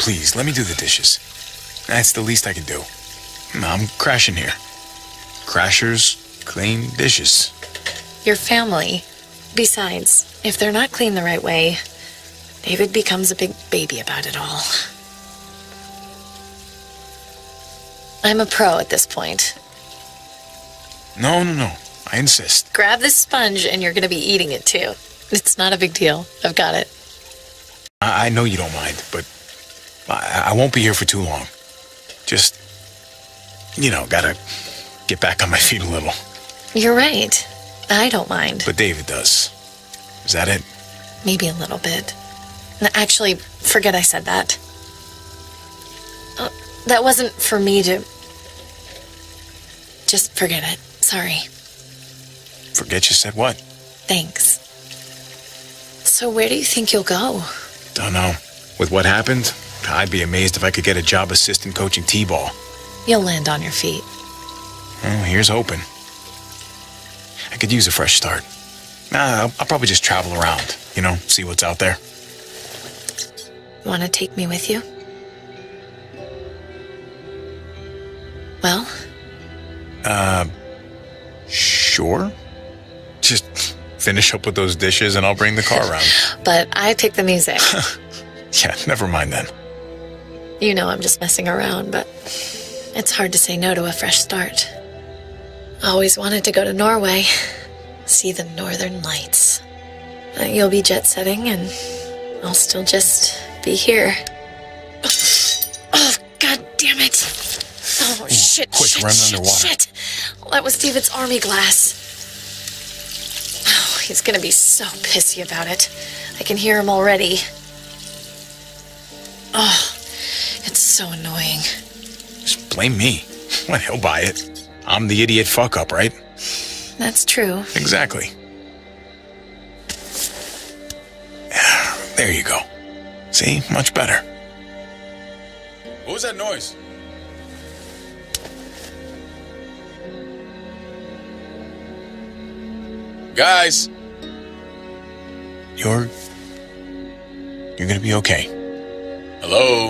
please, let me do the dishes. That's the least I can do. I'm crashing here. Crashers clean dishes. Your family. Besides, if they're not cleaned the right way, David becomes a big baby about it all. I'm a pro at this point. No. I insist. Grab this sponge and you're going to be eating it too. It's not a big deal. I've got it. I know you don't mind, but I won't be here for too long. Just, gotta get back on my feet a little. You're right. I don't mind. But David does. Is that it? Maybe a little bit. No, actually, forget I said that. That wasn't for me to... Just forget it. Sorry. Forget you said what? Thanks. So where do you think you'll go? Don't know. With what happened, I'd be amazed if I could get a job assistant coaching t-ball. You'll land on your feet. Well, here's hoping. I could use a fresh start. I'll probably just travel around, see what's out there. Want to take me with you? Well? Sure. Just finish up with those dishes and I'll bring the car around. But I pick the music. Yeah, never mind then. You know I'm just messing around, but it's hard to say no to a fresh start. Always wanted to go to Norway, see the northern lights. You'll be jet-setting and I'll still just be here. Oh, God damn it. Oh, shit, quick, shit, run shit, underwater. shit. That was David's army glass. Oh, he's gonna be so pissy about it. I can hear him already. Oh, it's so annoying. Just blame me. Well, he'll buy it. I'm the idiot fuck-up, right? That's true. Exactly. There you go. See? Much better. What was that noise? Guys! You're gonna be okay. Hello?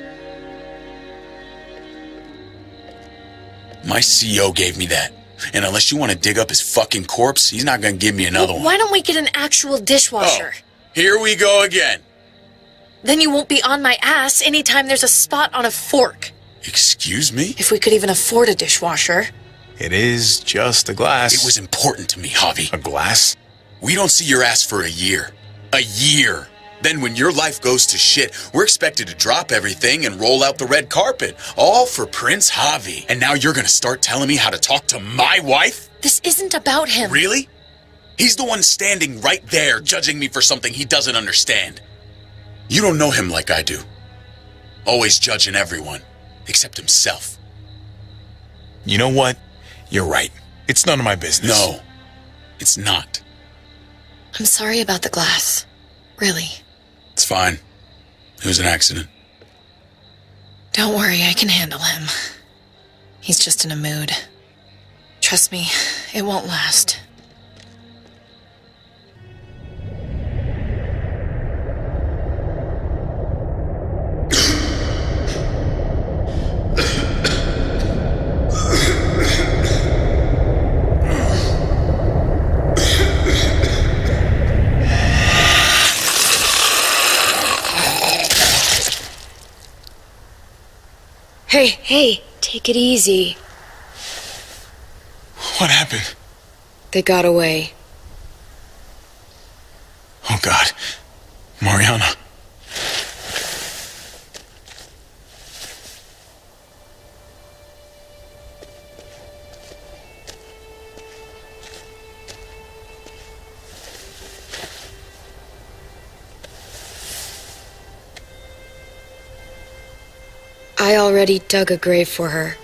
My CO gave me that. And unless you want to dig up his fucking corpse, he's not going to give me another one. Why don't we get an actual dishwasher? Oh, here we go again. Then you won't be on my ass anytime there's a spot on a fork. Excuse me? If we could even afford a dishwasher. It is just a glass. It was important to me, Javi. A glass? We don't see your ass for a year. A year. Then when your life goes to shit, we're expected to drop everything and roll out the red carpet. All for Prince Javi. And now you're gonna start telling me how to talk to my wife? This isn't about him. Really? He's the one standing right there, judging me for something he doesn't understand. You don't know him like I do. Always judging everyone, except himself. You know what? You're right. It's none of my business. No, it's not. I'm sorry about the glass. Really. It's fine. It was an accident. Don't worry, I can handle him. He's just in a mood. Trust me, it won't last. Hey, take it easy. What happened? They got away. Oh, God. Mariana. I already dug a grave for her.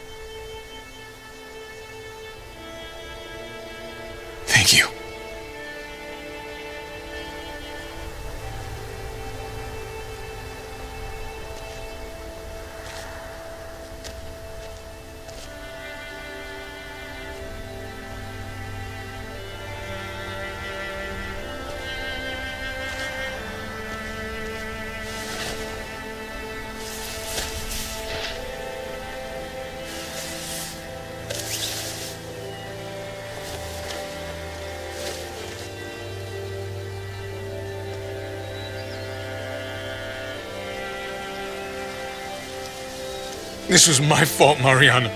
Thank you. This was my fault, Mariana.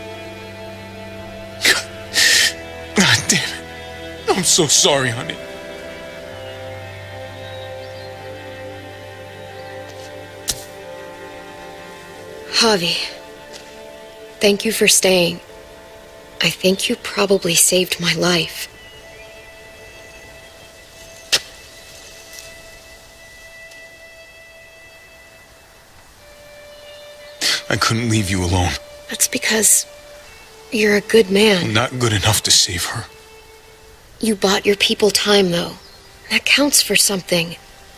God damn it. I'm so sorry, honey. Javi, thank you for staying. I think you probably saved my life. I couldn't leave you alone. That's because you're a good man. I'm not good enough to save her. You bought your people time, though. That counts for something.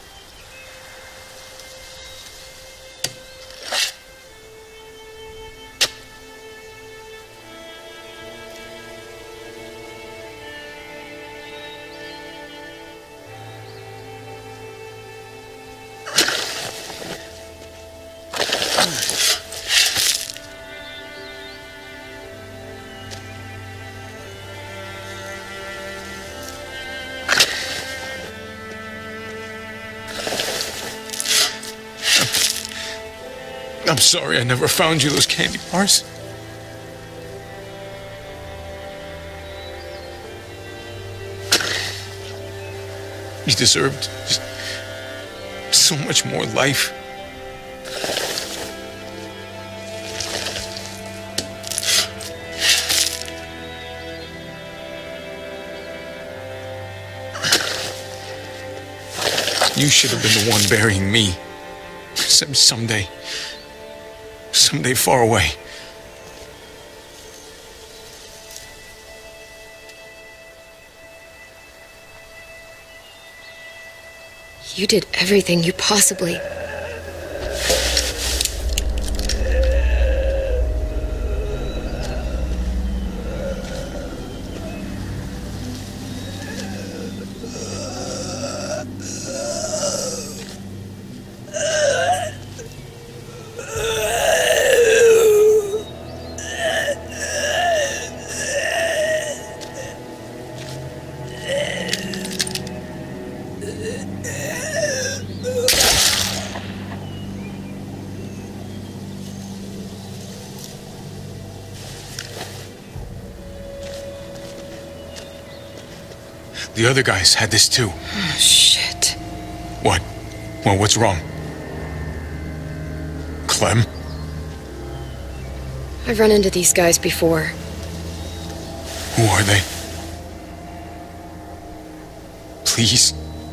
I'm sorry I never found you those candy bars. You deserved just so much more life. You should have been the one burying me. Someday far away. You did everything you possibly... The other guys had this too. Oh, shit. What? Well, what's wrong? Clem? I've run into these guys before. Who are they? Please?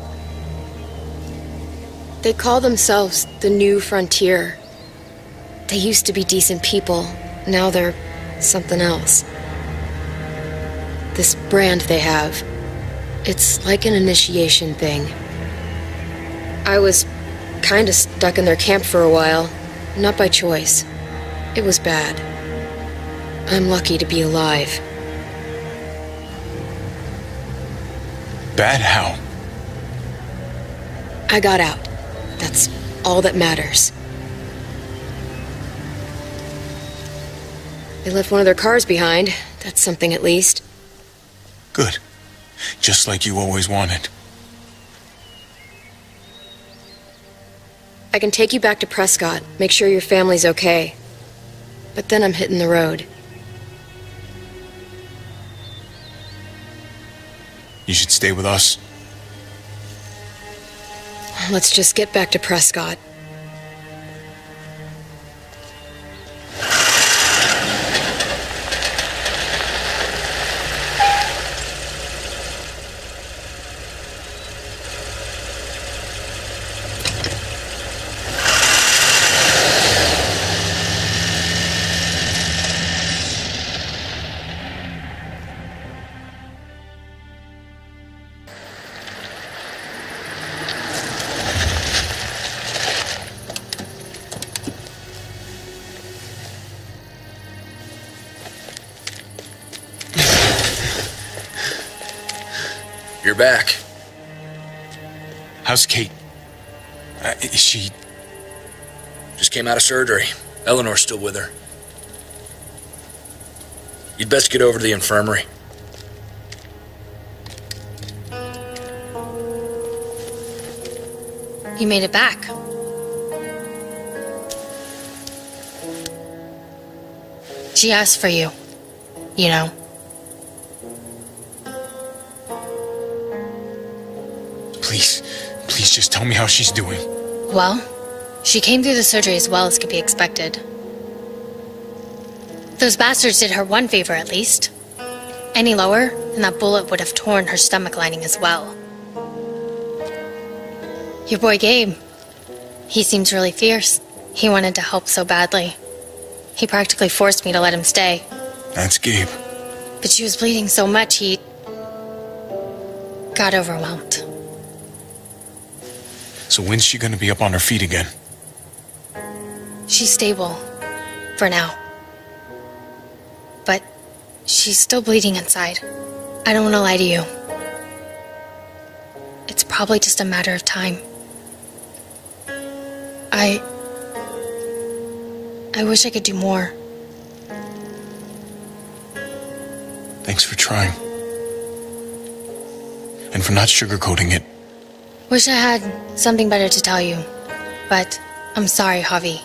They call themselves the New Frontier. They used to be decent people. Now they're something else. This brand they have, it's like an initiation thing. I was kind of stuck in their camp for a while, not by choice. It was bad. I'm lucky to be alive. Bad how? I got out. That's all that matters. They left one of their cars behind. That's something at least. Good. Just like you always wanted. I can take you back to Prescott, make sure your family's okay. But then I'm hitting the road. You should stay with us. Let's just get back to Prescott. You're back. How's Kate? Is she... Just came out of surgery. Eleanor's still with her. You'd best get over to the infirmary. You made it back. She asked for you, you know. Please just tell me how she's doing. Well, she came through the surgery as well as could be expected. Those bastards did her one favor at least. Any lower, and that bullet would have torn her stomach lining as well. Your boy Gabe, he seems really fierce. He wanted to help so badly. He practically forced me to let him stay. That's Gabe. But she was bleeding so much, he got overwhelmed. So when's she gonna be up on her feet again? She's stable, for now. But she's still bleeding inside. I don't want to lie to you. It's probably just a matter of time. I wish I could do more. Thanks for trying. And for not sugarcoating it. Wish I had something better to tell you. But I'm sorry, Javi.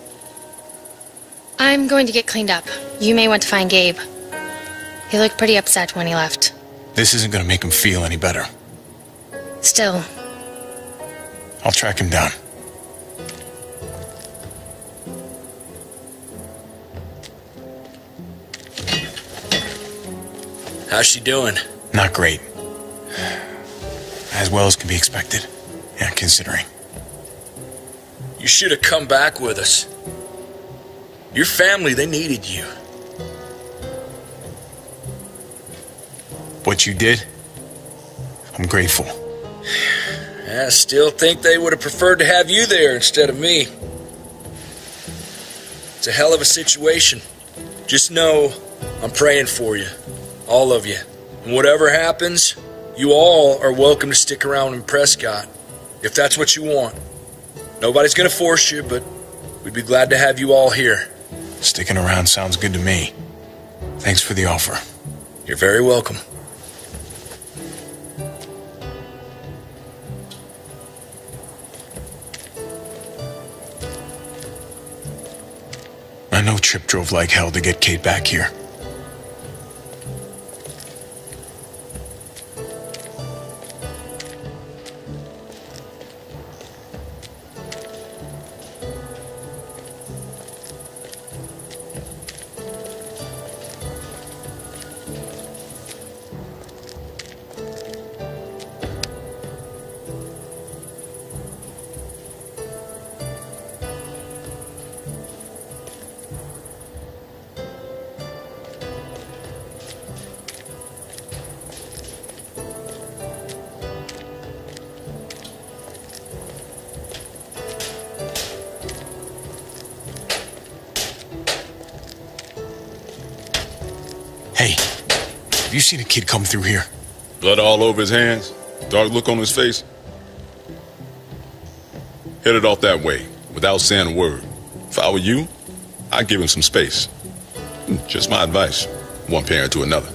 I'm going to get cleaned up. You may want to find Gabe. He looked pretty upset when he left. This isn't gonna make him feel any better. Still. I'll track him down. How's she doing? Not great. As well as can be expected. Yeah, considering. You should have come back with us. Your family, they needed you. What you did, I'm grateful. I still think they would have preferred to have you there instead of me. It's a hell of a situation. Just know I'm praying for you. All of you. And whatever happens, you all are welcome to stick around in Prescott, if that's what you want. Nobody's gonna force you, but we'd be glad to have you all here. Sticking around sounds good to me. Thanks for the offer. You're very welcome. I know Trip drove like hell to get Kate back here. Hey, have you seen a kid come through here? Blood all over his hands, dark look on his face. Headed off that way, without saying a word. If I were you, I'd give him some space. Just my advice, one parent to another.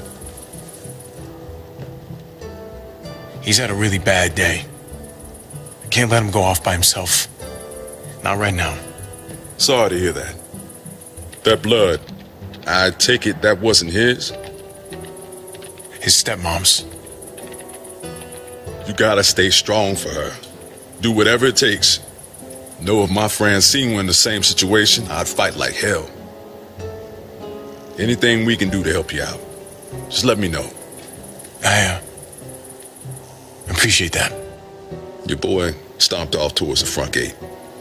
He's had a really bad day. I can't let him go off by himself. Not right now. Sorry to hear that. That blood, I take it that wasn't his? His stepmom's. You gotta stay strong for her. Do whatever it takes. Know if my friends seen you in the same situation, I'd fight like hell. Anything we can do to help you out, just let me know. I appreciate that. Your boy stomped off towards the front gate.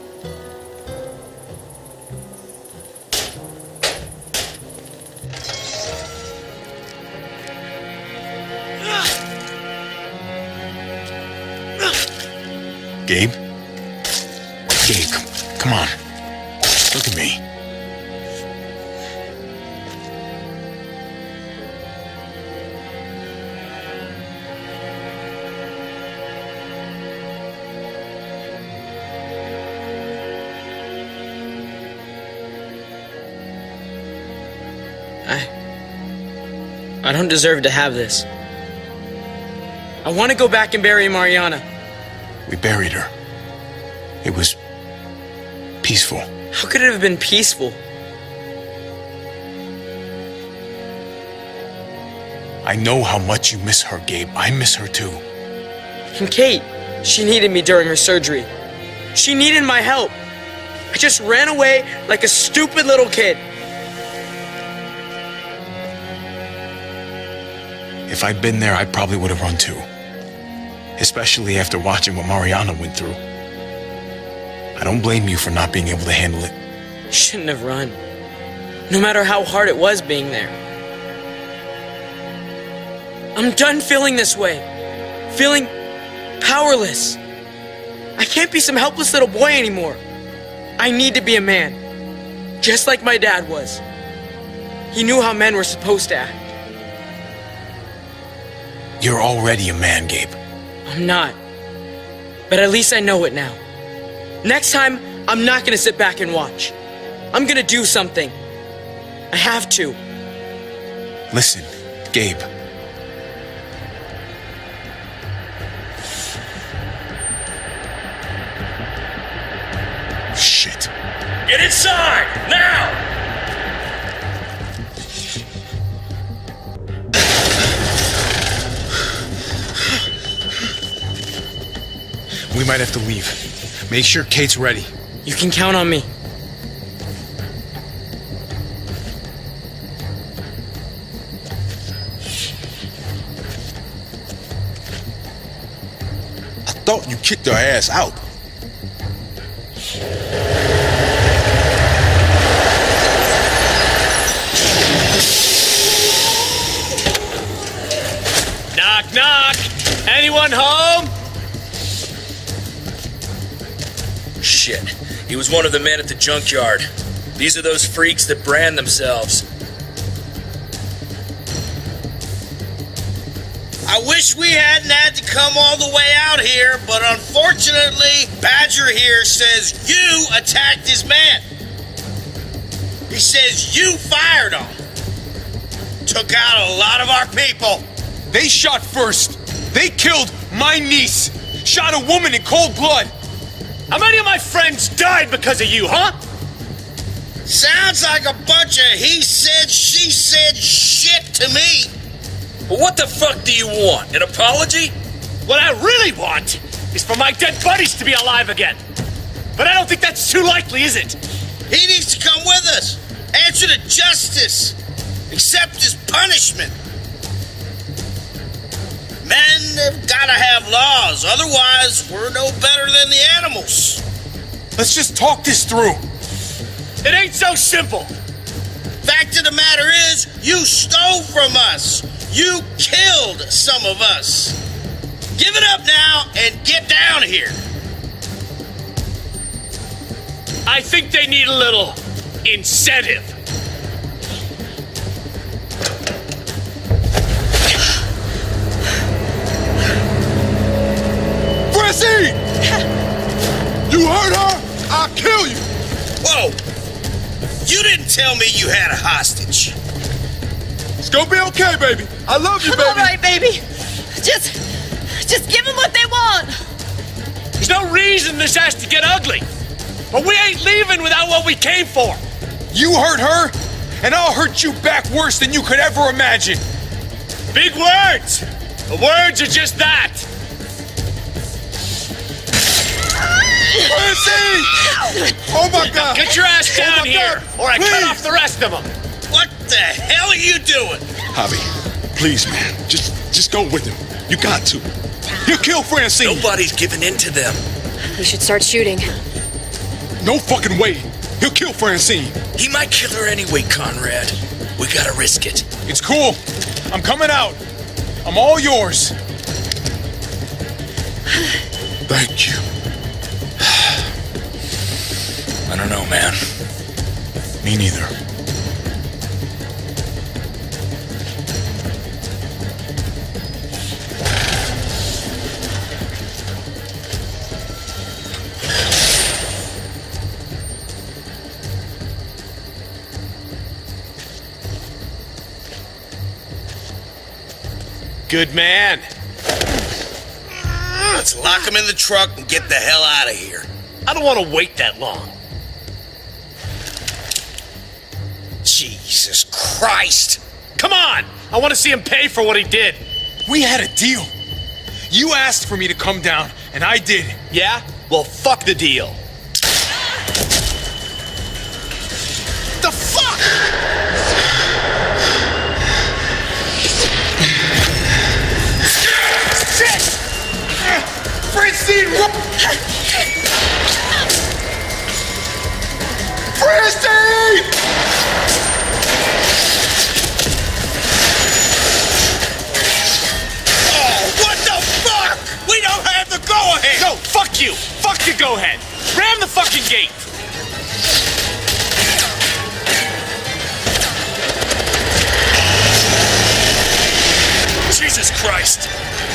Gabe? Gabe, come on. Look at me. I don't deserve to have this. I want to go back and bury Mariana. We buried her. It was peaceful. How could it have been peaceful? I know how much you miss her, Gabe. I miss her too. And Kate, she needed me during her surgery. She needed my help. I just ran away like a stupid little kid. If I'd been there, I probably would have run too. Especially after watching what Mariana went through. I don't blame you for not being able to handle it. Shouldn't have run. No matter how hard it was being there. I'm done feeling this way. Feeling powerless. I can't be some helpless little boy anymore. I need to be a man. Just like my dad was. He knew how men were supposed to act. You're already a man, Gabe. I'm not. But at least I know it now. Next time, I'm not gonna sit back and watch. I'm gonna do something. I have to. Listen, Gabe. Shit. Get inside, now! We might have to leave. Make sure Kate's ready. You can count on me. I thought you kicked her ass out. Knock, knock. Anyone home? Shit. He was one of the men at the junkyard. These are those freaks that brand themselves. I wish we hadn't had to come all the way out here, but unfortunately, Badger here says you attacked his man. He says you fired on him. Took out a lot of our people. They shot first. They killed my niece. Shot a woman in cold blood. How many of my friends died because of you, huh? Sounds like a bunch of he said, she said shit to me. But what the fuck do you want? An apology? What I really want is for my dead buddies to be alive again. But I don't think that's too likely, is it? He needs to come with us. Answer to justice. Accept his punishment. Men have got to have laws. Otherwise, we're no better than the animals. Let's just talk this through. It ain't so simple. Fact of the matter is, you stole from us. You killed some of us. Give it up now and get down here. I think they need a little incentive. Francine! You hurt her? I'll kill you! Whoa! You didn't tell me you had a hostage. It's gonna be okay, baby. I love you, baby. All right, baby. Just give them what they want. There's no reason this has to get ugly. But we ain't leaving without what we came for. You hurt her, and I'll hurt you back worse than you could ever imagine. Big words. The words are just that. Francine! Oh my God! Get your ass down here, or I cut off the rest of them. What the hell are you doing? Javi, please, man. Just go with him. You got to. He'll kill Francine. Nobody's giving in to them. We should start shooting. No fucking way. He'll kill Francine. He might kill her anyway, Conrad. We gotta risk it. It's cool. I'm coming out. I'm all yours. Thank you. I don't know, man. Me neither. Good man. Let's lock him in the truck and get the hell out of here. I don't want to wait that long. Jesus Christ. Come on! I want to see him pay for what he did. We had a deal. You asked for me to come down, and I did. Yeah? Well, fuck the deal. The fuck? Shit! Francine! Francine! What the fuck? We don't have the go-ahead! No, fuck you! Fuck the go-ahead! Ram the fucking gate! Jesus Christ!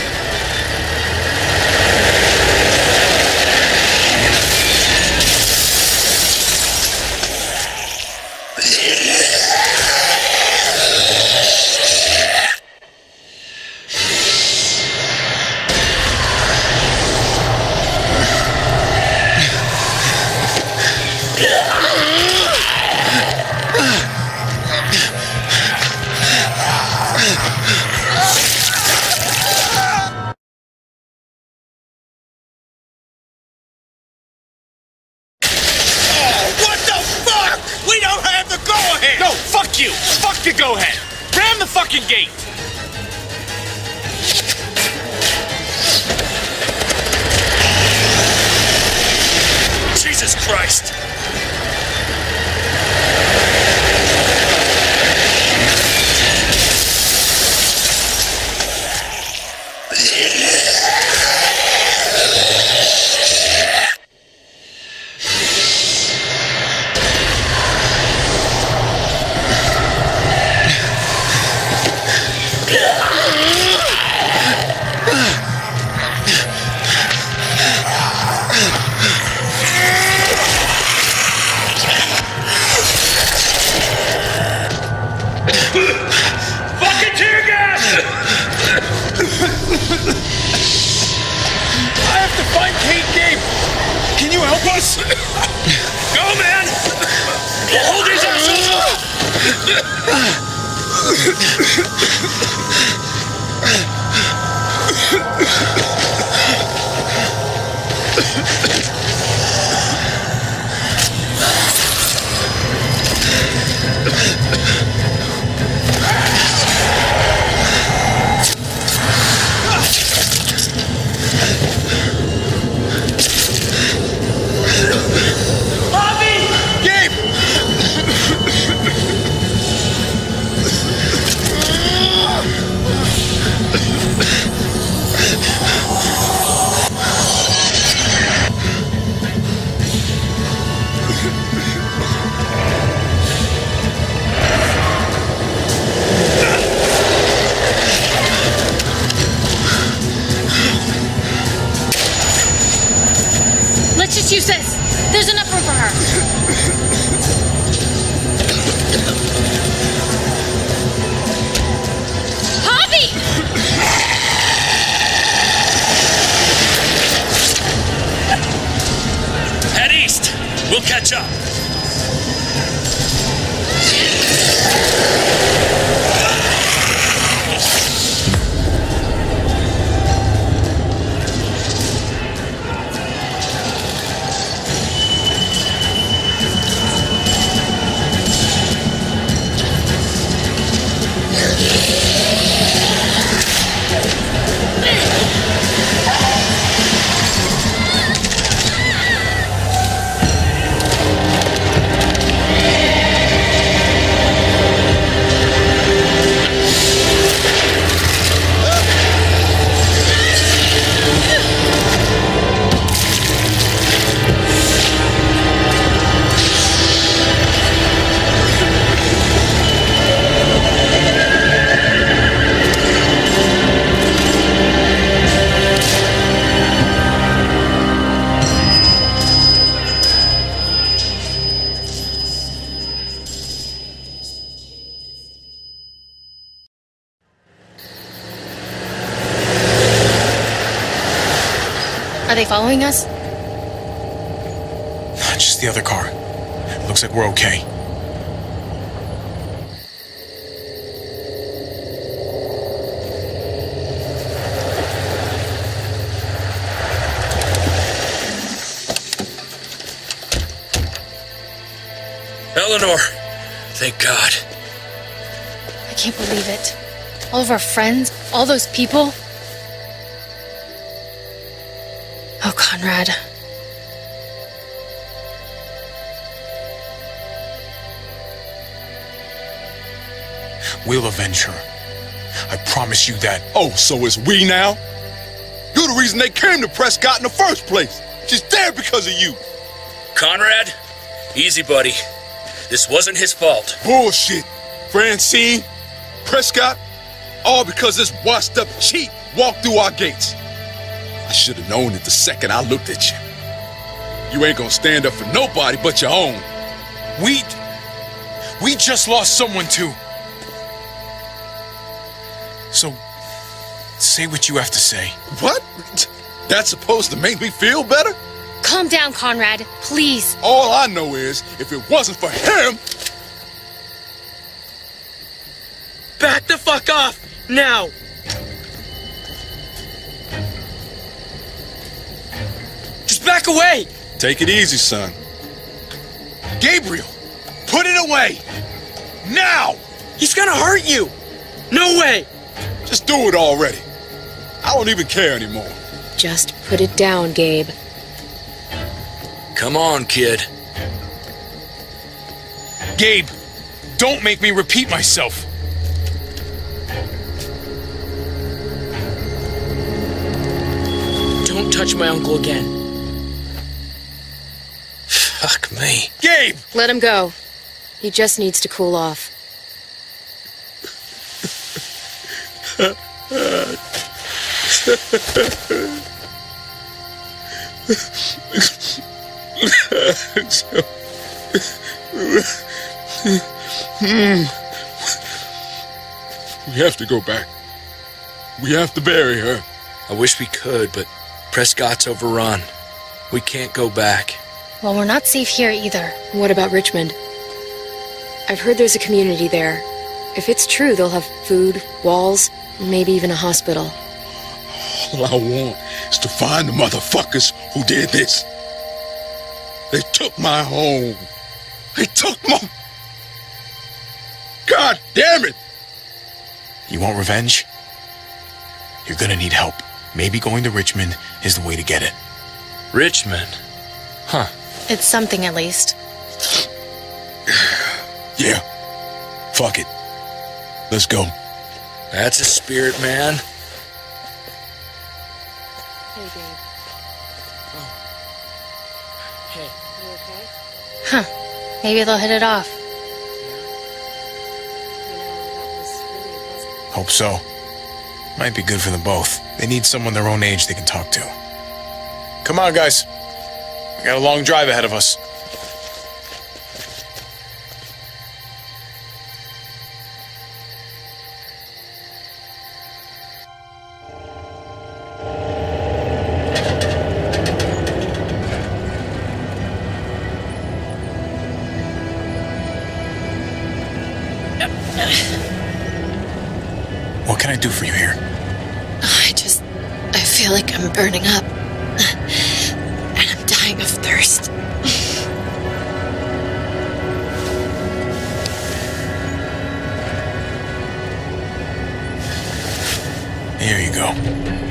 go-ahead! No, fuck you! Fuck the go-ahead! Ram the fucking gate! Jesus Christ! Fucking tear gas! I have to find Kate Gabe. Can you help us? Go, man! Hold his Let's just use this. There's enough room for her. Hobby! Head east. We'll catch up. Are they following us? Just the other car. Looks like we're okay. Eleanor, thank God. I can't believe it. All of our friends, all those people. Oh, Conrad. We'll avenge her. I promise you that. Oh, so it's we now? You're the reason they came to Prescott in the first place. She's there because of you. Conrad, easy, buddy. This wasn't his fault. Bullshit. Francine, Prescott, all because this washed-up cheat walked through our gates. I should have known it the second I looked at you. You ain't gonna stand up for nobody but your own. We just lost someone too. So, say what you have to say. What? That's supposed to make me feel better? Calm down, Conrad, please. All I know is, if it wasn't for him... Back the fuck off, now! Just back away! Take it easy, son. Gabriel, put it away! Now! He's gonna hurt you! No way! Just do it already. I don't even care anymore. Just put it down, Gabe. Come on, kid. Gabe, don't make me repeat myself. Don't touch my uncle again. Fuck me. Gabe! Let him go. He just needs to cool off. We have to go back. We have to bury her. I wish we could, but Prescott's overrun. We can't go back. Well, we're not safe here either. What about Richmond? I've heard there's a community there. If it's true, they'll have food, walls, maybe even a hospital. All I want is to find the motherfuckers who did this. They took my home. They took my... God damn it! You want revenge? You're gonna need help. Maybe going to Richmond is the way to get it. Richmond? Huh. It's something at least. Yeah. Fuck it. Let's go. That's a spirit, man. Hey, Gabe. Hey. You okay? Huh. Maybe they'll hit it off. Hope so. Might be good for them both. They need someone their own age they can talk to. Come on, guys. We got a long drive ahead of us. What can I do for you here? I feel like I'm burning up. And I'm dying of thirst. Here you go.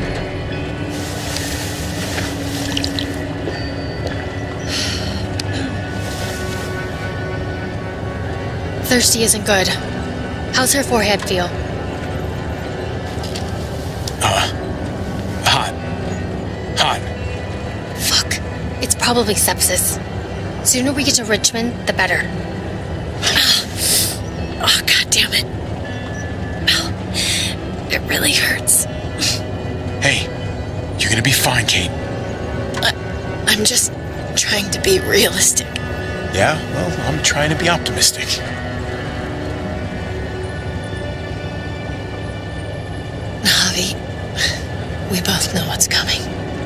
Thirsty isn't good. How's her forehead feel? Hot. Fuck. It's probably sepsis. Sooner we get to Richmond, the better. Oh, God damn it. Oh, it really hurts. Hey, you're gonna be fine, Kate. I'm just trying to be realistic. Yeah? Well, I'm trying to be optimistic. Javi, we both know what's coming.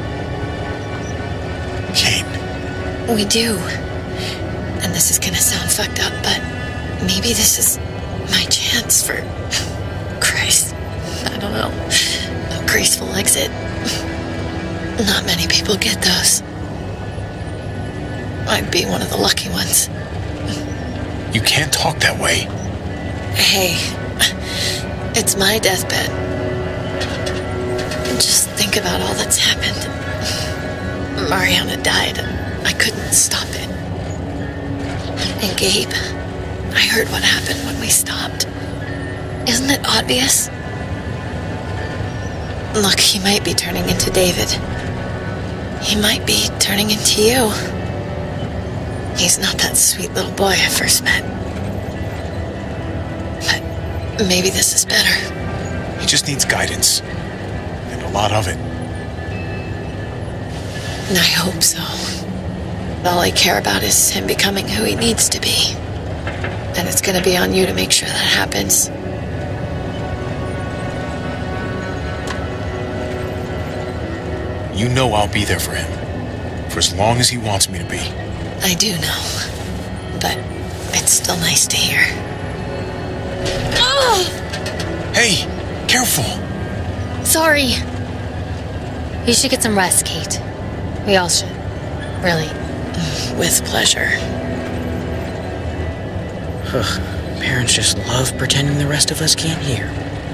Kate. We do. And this is gonna sound fucked up, but maybe this is my chance for... Christ. I don't know. A graceful exit. Not many people get those. I'd be one of the lucky ones. You can't talk that way. Hey, it's my deathbed. Just think about all that's happened. Mariana died, and I couldn't stop it. And Gabe, I heard what happened when we stopped. Isn't it obvious? Look, he might be turning into David. He might be turning into you. He's not that sweet little boy I first met. But maybe this is better. He just needs guidance. And a lot of it. And I hope so. All I care about is him becoming who he needs to be. And it's gonna be on you to make sure that happens. You know I'll be there for him. For as long as he wants me to be. I do know. But it's still nice to hear. Oh! Hey, careful. Sorry. You should get some rest, Kate. We all should. Really. With pleasure. Parents just love pretending the rest of us can't hear.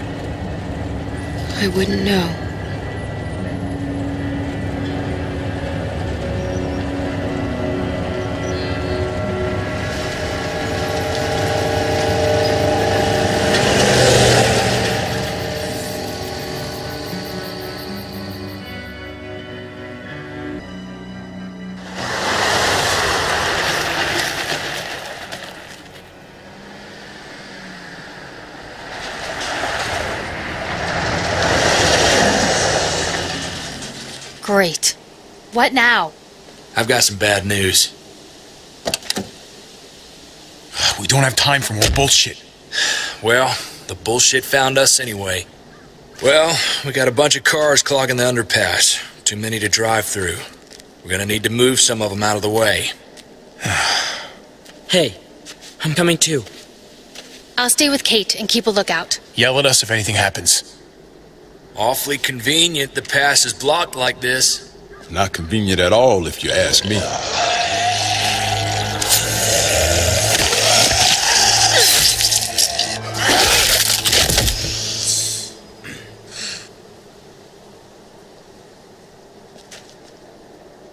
I wouldn't know. Great. What now? I've got some bad news. We don't have time for more bullshit. Well, the bullshit found us anyway. Well, we got a bunch of cars clogging the underpass. Too many to drive through. We're gonna need to move some of them out of the way. Hey, I'm coming too. I'll stay with Kate and keep a lookout. Yell at us if anything happens. Awfully convenient the pass is blocked like this. Not convenient at all, if you ask me.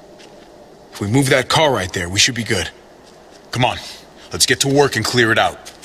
If we move that car right there, we should be good. Come on, let's get to work and clear it out.